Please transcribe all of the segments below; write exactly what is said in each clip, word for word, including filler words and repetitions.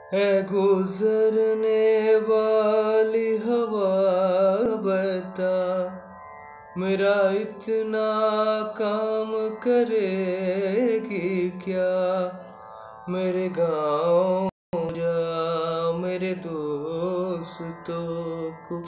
है गुजरने वाली हवा बता, मेरा इतना काम करेगी क्या। मेरे गाँव जा, मेरे दोस्तों को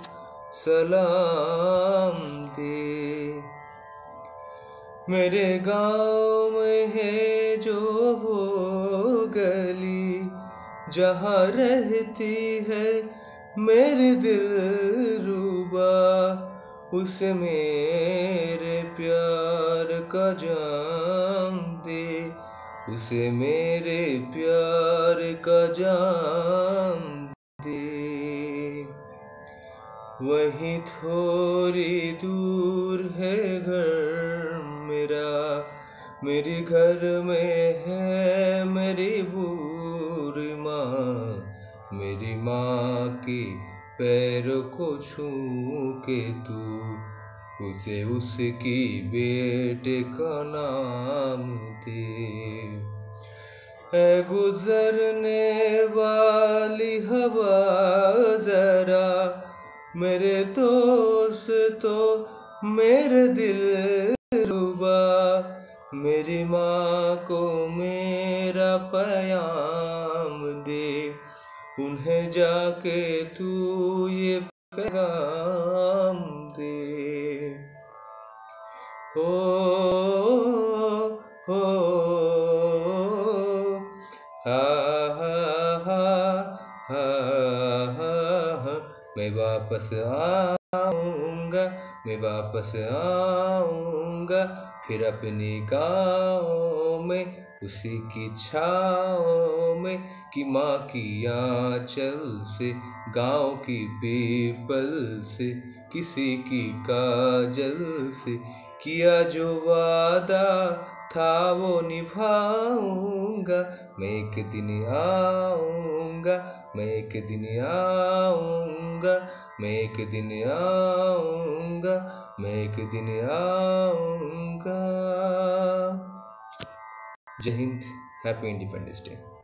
सलाम दे। मेरे गाँव में है जो वो गली, जहाँ रहती है मेरी दिलरुबा, उसे मेरे प्यार का जाम दे, उसे मेरे प्यार का जाम दे। वहीं थोड़ी दूर है घर मेरा, मेरे घर में है मेरी बूढ़ी माँ। मेरी माँ के पैरों को छू के तू उसे उसकी बेटे का नाम दे। है गुजरने वाली हवा जरा, मेरे दोस्तों मेरे दिलरुबा, मेरी माँ को मेरा पैगाम दे, उन्हें जाके तू ये पैगाम दे। हो हो हा हा हा हा हा हा। मैं वापस आऊँगा, मैं वापस आऊँगा, फिर अपने गाँव में उसी की छाँव में, कि माँ की आँचल से, गाँव की पीपल से, किसी की काजल से, किया जो वादा था वो निभाऊंगा। मैं एक दिन आऊँगा, मैं एक दिन आऊँगा, मैं एक दिन आऊँगा, मैं एक दिन आऊँगा। जय हिंद, हैप्पी इंडिपेंडेंस डे।